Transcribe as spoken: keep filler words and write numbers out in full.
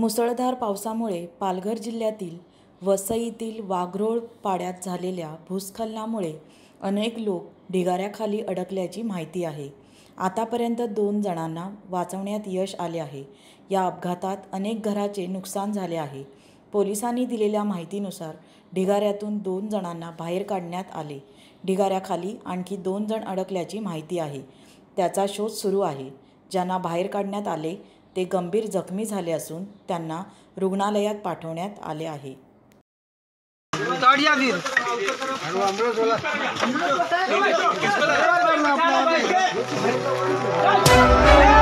मुसळधार पावसामुळे पालघर जिल्ह्यातील वसईतील वाघरोळ पाड्यात झालेल्या भूस्खलनामुळे अनेक लोक ढिगाऱ्याखाली अडकल्याची माहिती आहे. आतापर्यंत दोन जणांना वाचवण्यात यश आले आहे. या अपघातात अनेक घराचे नुकसान झाले आहे. पोलिसांनी दिलेल्या माहितीनुसार ढिगाऱ्यातून दोन जणांना बाहेर काढण्यात आले. ढिगाऱ्याखाली आणखी दोन जण अडकल्याची माहिती आहे. त्याचा शोध सुरू आहे. ज्यांना बाहेर काढण्यात आले ते गंभीर जखमी झाले असून त्यांना रुग्णालयात पाठवण्यात आले आहे. फिर